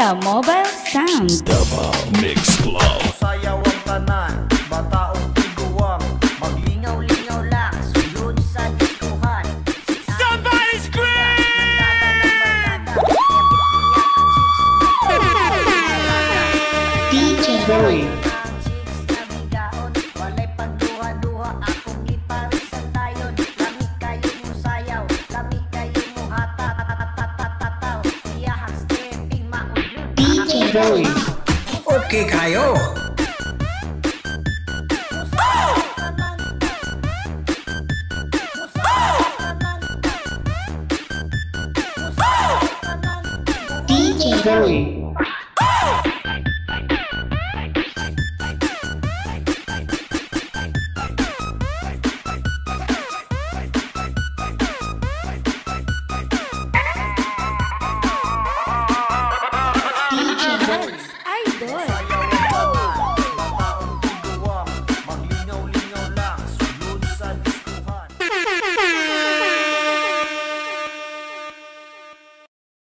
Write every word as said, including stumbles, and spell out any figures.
SaYaw Mobile Sound. Double Mix Club. Sayaw ang tanan, bataong tiguang, maglingaw-lingaw lang, sulod sa diskuhan. Somebody scream! D J Choy. Walay pagduha-duha, akong giparisan tayon. Lami kayo mo sayaw, lami kayo mo hata-tataw. Iyahang stepping maulod. D J Choy. Okay kayo. D J Choy.